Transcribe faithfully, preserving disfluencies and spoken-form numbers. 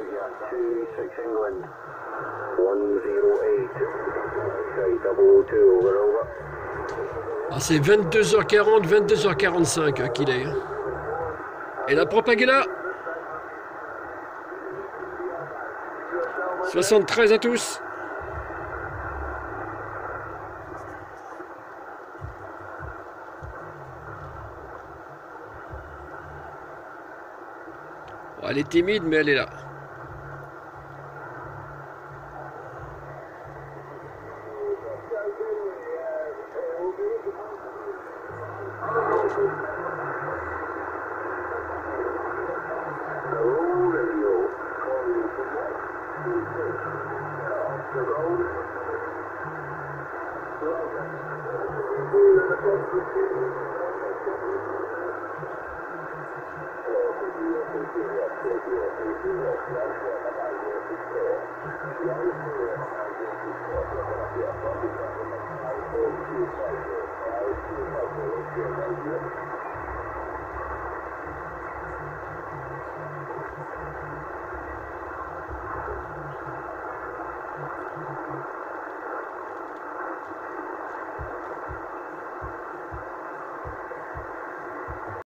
two six England, one zero eight, okay, double oh two, over, over. Ah, c'est vingt-deux heures quarante, vingt-deux heures quarante-cinq hein, qu'il est. Et la propague est là. soixante-treize à tous. Oh, elle est timide, mais elle est là. Thank you.